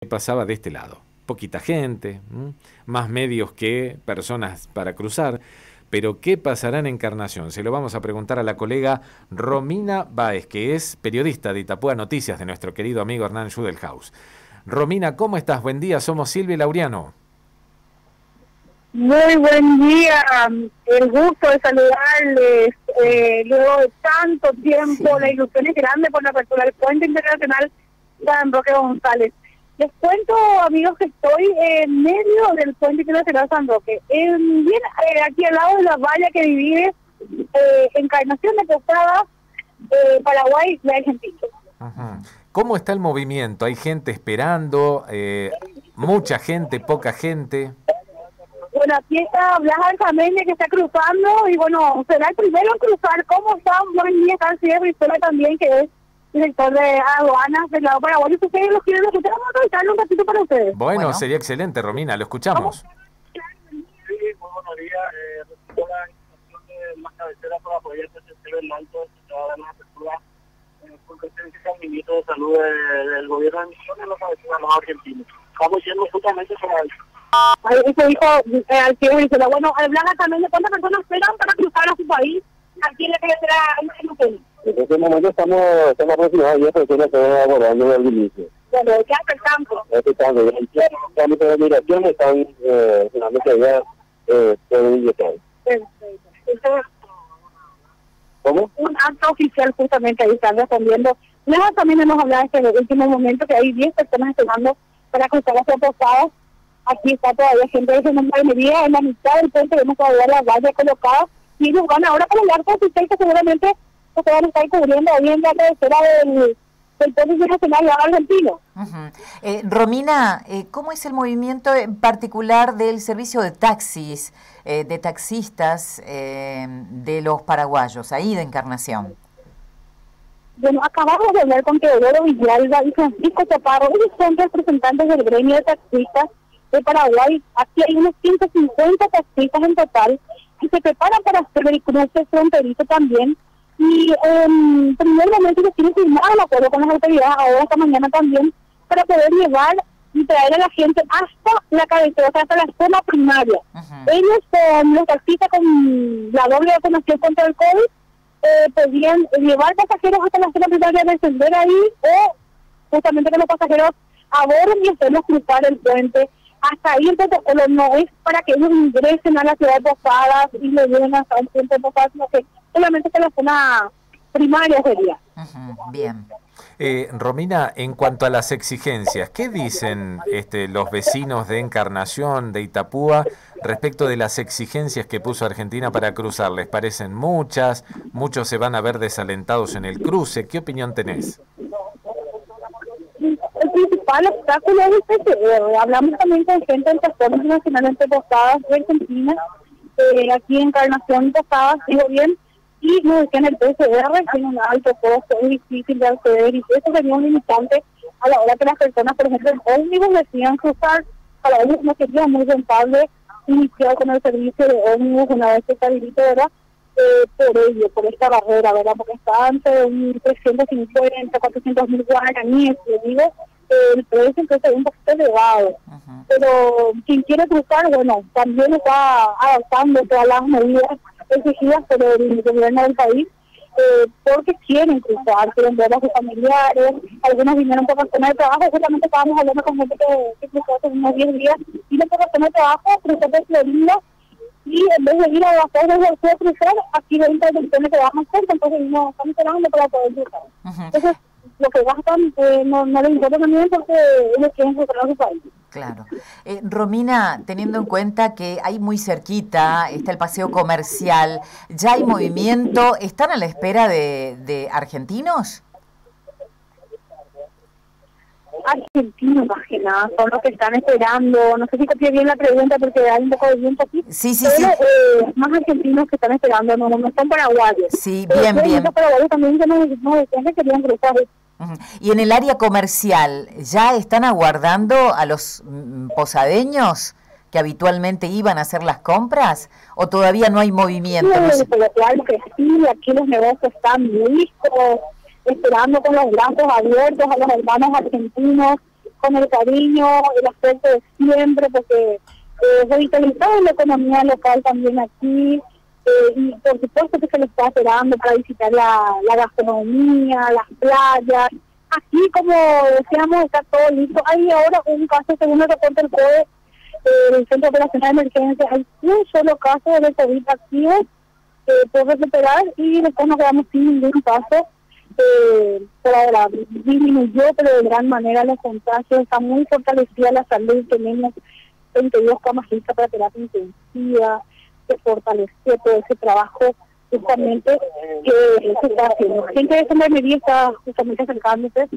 pasaba de este lado. Poquita gente, más medios que personas para cruzar. Pero ¿qué pasará en Encarnación? Se lo vamos a preguntar a la colega Romina Báez, que es periodista de Itapúa Noticias, de nuestro querido amigo Hernán Schudelhaus. Romina, ¿cómo estás? Buen día, somos Silvia y Laureano. Muy buen día, el gusto de saludarles, luego de tanto tiempo, la ilusión es grande por la apertura del Puente Internacional San Roque González. Les cuento, amigos, que estoy en medio del Puente Internacional San Roque, bien aquí al lado de la valla que divide Encarnación de Posadas, Paraguay y Argentina. Ajá. ¿Cómo está el movimiento? ¿Hay gente esperando? ¿Mucha gente, poca gente? Bueno, aquí está Blas Alzamendi que está cruzando y bueno, será el primero en cruzar. ¿Cómo está? Buen día, está el señor Brizuela también, que es director de aduanas del lado paraguayo. Si ustedes lo quieren escuchar, vamos a revisarlo un ratito para ustedes. Bueno, sería excelente, Romina, lo escuchamos. Sí, muy buenos días. Resultó la información de la cabecera para apoyar el alto que va a dar la apertura por presencia del ministro de Salud del gobierno de Misiones, la cabecera de los argentinos. Estamos yendo justamente sobre eso. Eso dijo al señor Brizuela. Bueno, hablaba también de cuántas personas esperan para cruzar a su país aquí en la carretera Argentina. En este momento estamos aproximadamente 10 personas que están abordando al inicio. Bueno, ¿qué hace el campo? El trámite de migración están finalmente ya pueden ingresar. Perfecto. ¿Cómo? Un acto oficial justamente ahí están respondiendo. Luego también hemos hablado en este último momento que hay 10 personas esperando para cruzar hacia Posadas. Aquí está todavía gente de gendarmería en la mitad del puente, vemos todavía las vallas colocadas y ellos van ahora para el arco oficial que seguramente se van a estar cubriendo ahí en la cabecera del puente internacional argentino. Romina, ¿cómo es el movimiento en particular del servicio de taxis, de taxistas de los paraguayos, ahí de Encarnación? Bueno, acabamos de hablar con Teodoro Villalba y Francisco Chaparro, ellos son representantes del gremio de taxistas de Paraguay. Aquí hay unos 150 taxistas en total que se preparan para hacer el cruce fronterizo también. Y en primer momento se tiene firmado el acuerdo con las autoridades, ahora esta mañana también, para poder llevar y traer a la gente hasta la cabecera, hasta la zona primaria. Ellos, los taxistas con la doble vacunación contra el COVID, podían llevar pasajeros hasta la zona primaria, descender ahí, o justamente que los pasajeros aborden y hacerlos cruzar el puente. Hasta ahí el protocolo no es para que ellos ingresen a la ciudad de Posadas y le lleven hasta el puente de Posadas, sino que solamente que la zona primaria sería. Bien. Romina, en cuanto a las exigencias, ¿qué dicen los vecinos de Encarnación, de Itapúa, respecto de las exigencias que puso Argentina para cruzar? ¿Les parecen muchas? ¿Muchos se van a ver desalentados en el cruce? ¿Qué opinión tenés? El principal obstáculo es el PCR. Hablamos también con gente del transporte nacional entre Posadas de Argentina, aquí en Encarnación y Posadas, digo bien, y nos decían el PCR tiene un alto costo, es difícil de acceder, y eso sería un limitante a la hora que las personas, por ejemplo, en ómnibus decían cruzar. Para ellos no sería muy rentable iniciar con el servicio de ómnibus una vez que está habilitado, ¿verdad? Por ello, por esta barrera, ¿verdad? Porque está ante un 350, 400.000 guaraníes, le digo, el precio entonces es un poquito elevado. Pero quien quiere cruzar, bueno, también está adaptando todas las medidas exigidas por el gobierno del país, porque quieren cruzar, quieren ver a sus familiares. Algunos vinieron por razones de trabajo, justamente estábamos hablando con gente que cruzó hace unos 10 días, vino por razones de trabajo, cruzó por Florida, y en vez de ir a las cosas de cruzar, aquí hay intervenciones que bajan cerca, entonces no están esperando para poder cruzar. Entonces, lo que gastan no les importa también porque ellos quieren cruzar a su país. Claro. Romina, teniendo en cuenta que ahí muy cerquita está el paseo comercial, ¿ya hay movimiento? ¿Están a la espera de argentinos? Argentinos, más que nada, son los que están esperando. No sé si copié bien la pregunta porque hay un poco de viento aquí. Sí, pero, más argentinos que están esperando, no son paraguayos. Sí, bien. Los paraguayos también que nos decían que querían cruzar. Y en el área comercial, ¿ya están aguardando a los posadeños que habitualmente iban a hacer las compras? ¿O todavía no hay movimiento? Sí, pero claro que sí, aquí los negocios están listos, esperando con los brazos abiertos a los hermanos argentinos, con el cariño, el afecto de siempre, porque revitalizamos la economía local también aquí, y por supuesto que se le está esperando para visitar la gastronomía, las playas. Aquí, como decíamos, está todo listo. Hay ahora un caso, según el reporte del COE, del Centro de Operaciones de Emergencia, hay un solo caso de COVID activo por recuperar, y después nos quedamos sin ningún caso. Por ahora disminuyó, pero de gran manera los contagios. Está muy fortalecida la salud. Tenemos 22 camas listas para terapia intensiva. Se fortaleció todo ese trabajo justamente que se está haciendo. Gente de Gendarmería está justamente acercándose.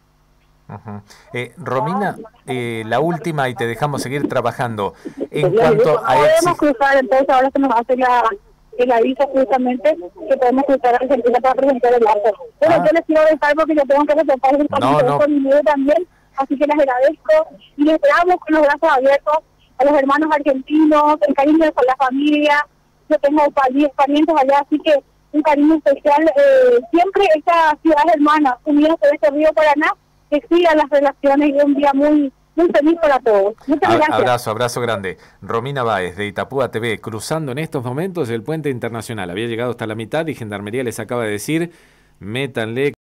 Romina, la última, y te dejamos seguir trabajando. En Podemos cuanto a cruzar, entonces ahora se nos hace el aviso justamente que podemos cruzar a Argentina para presentar el acto. Bueno, yo les quiero dejar porque yo tengo que reportar el camino con mi medio también, así que les agradezco y les esperamos con los brazos abiertos a los hermanos argentinos, el cariño con la familia. Yo tengo parientes allá, así que un cariño especial. Siempre esta ciudad hermana, unidas por este río Paraná, que sigan las relaciones, y un día muy feliz para todos. Muchas gracias. Abrazo grande. Romina Báez, de Itapúa TV, cruzando en estos momentos el puente internacional. Había llegado hasta la mitad y Gendarmería les acaba de decir, métanle